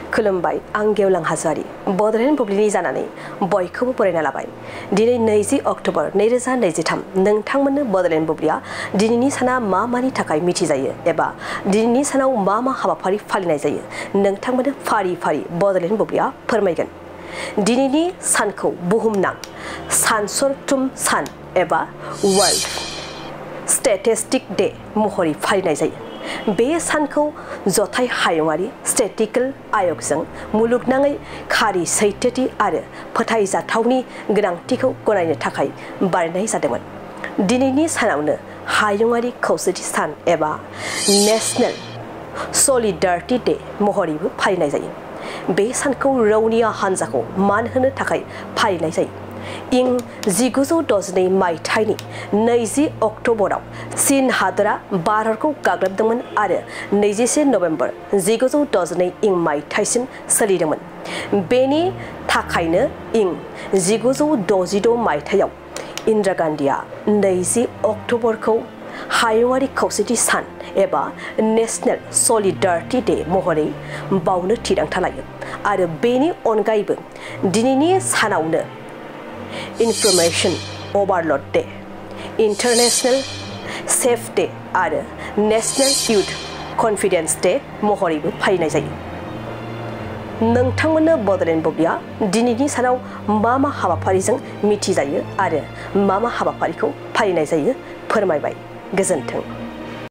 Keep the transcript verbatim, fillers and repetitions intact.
खुलुमबाय आं गेवलां हाजोआरि बड'लेण्ड बुब्लिनि जानानै बयखौबो बरायना लाबाय। दिनै नैजि अक्ट'बर नैरोजा नैजिथाम नोंथांमोननो बड'लेण्ड बुब्लिया दिनैनि साना मा मानि थाखाय मिथिजायो एबा दिनैनि सानाव मा मा हाबाफारि फालिनाय जायो नोंथांमोननो फारि फारि बड'लेण्ड बुब्लिया फोरमायगोन। दिनैनि सानखौ बुहुमनां सानसरथुम सान एबा वर्ल्ड स्टेटिस्टिक डे महरै फालिनाय जायो। बे सानखौ जथाय हायुङारि स्टेटिस्टिकेल आय'गजों मुलुगनाङै खारि सैथोथि आरो फोथायजाथावनि गोनांथिखौ गनायनो थाखाय बानायनाय जादोंमोन। दिनैनि सानावनो हायुङारि खौसेथि सान एबा नेशनेल सलिडारिटि डे महरैबो फालिनाय जायो। बे सानखौ रौनिया हान्जाखौ मान होनो थाखाय फालिनाय जायो। इं जिगुजौ द'जिनै मायथाइनि नैजि अक्ट'बराव चीन हादरा भारतखौ गाग्लोबदोंमोन आरो नैजिसे नभेम्बर जिगुजौ द'जिनै इं मायथाइसिम सोलिदोंमोन। बेनि थाखायनो इं जिगुजौ द'जिद' मायथाइयाव इन्दिरा गान्धीआ नैजि अक्ट'बरखौ हायुङारि खौसेथि सान एबा नेशनेल सलिडारिटि डे महरै बावनो थिरांथा लायो आरो बेनि अनगायैबो दिनैनि सानावनो information overload day, international safe day आरो नेशनल यूथ कॉन्फिडेंस डे महरैबो फालिनाय जायो। नोंथांमोननो बड'लेण्ड बुब्लिया दिनैनि सानाव मा मा हाबाफारिजों मिथिजायो आरो मा मा हाबाफारिखौ फालिनाय जायो फोरमायबाय। गोजोन्थों।